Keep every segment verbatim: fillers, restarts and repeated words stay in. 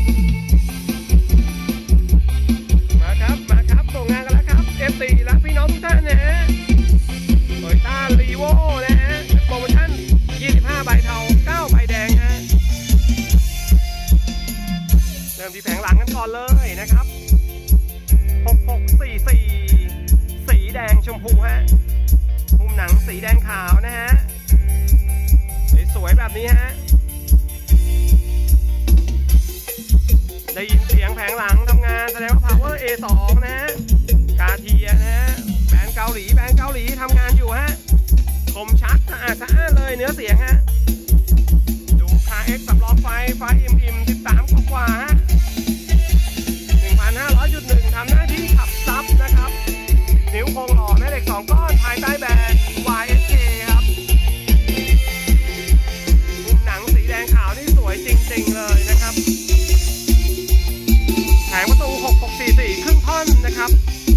มาครับมาครับส่งงานกันแล้วครับ เอฟ ซี และพี่น้องทุกท่านนะฮะโตโยต้ารีโวนะฮะโปรโมชั่นยี่สิบห้าใบเทาเก้าใบแดงฮะเริ่มที่แผงหลังกันก่อนเลยนะครับหกหกสี่สี่สีแดงชมพูฮะหุ้มหนังสีแดงขาวนะฮะสวยๆแบบนี้ฮะได้ยินเสียงแผงหลังทำงานแสดงว่า Power เอ สอง นะฮะกาเทียนะฮะแบรนด์เกาหลีแบรนด์เกาหลีทำงานอยู่ฮะคมชัดสะอาดสะอ้านเลยเนื้อเสียงฮะดูคา เอ็กซ์ สำรองไฟไฟอิ่มอิ่มสิบสามกว่าฮะ หนึ่งพันห้าร้อยจุดหนึ่ง ทำหน้าที่ขับซับนะครับนิ้วโครงหล่อแม่เหล็กสองก้อนภายใต้แบรนด์ วาย เอส เค ครับมุมหนังสีแดงขาวนี่สวยจริงๆเลยนะครับแผงประตูหกหกสี่สี่ครึ่งท่อนนะครับ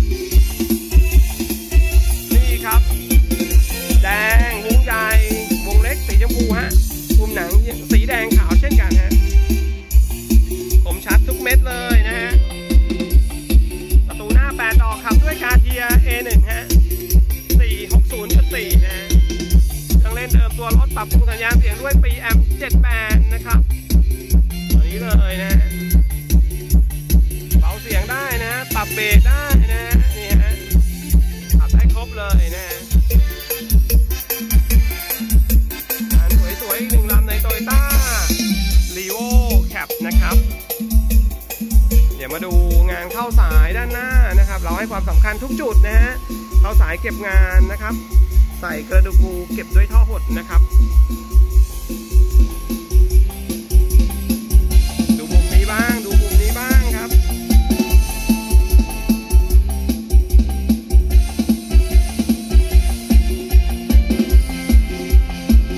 นี่ครับแดงวงใหญ่วงเล็กสีชมพูฮะมุมหนังสีแดงขาวเช่นกันฮะคมชัดทุกเม็ดเลยนะฮะประตูหน้าแปดดอกขับด้วยกาเทีย เอ หนึ่ง ฮะ สี่หกศูนย์จุดสี่ นะฮะเครื่องเล่นเดิมตัวรถปรับปรุงสัญญาณเสียงด้วย ปี แอม เจ็ดแปด นะครับตัวนี้เลยนะฮะเบาเสียงได้นะฮะปรับเบสได้นะฮะนี่ฮะปรับได้ครบเลยนะฮะสวยๆอีกหนึ่งลำในโตโยต้ารีโวแคปนะครับเดี๋ยวมาดูงานเข้าสายด้านหน้านะครับเราให้ความสำคัญทุกจุดนะฮะเข้าสายเก็บงานนะครับใส่กระดูกงูเก็บด้วยท่อหดนะครับ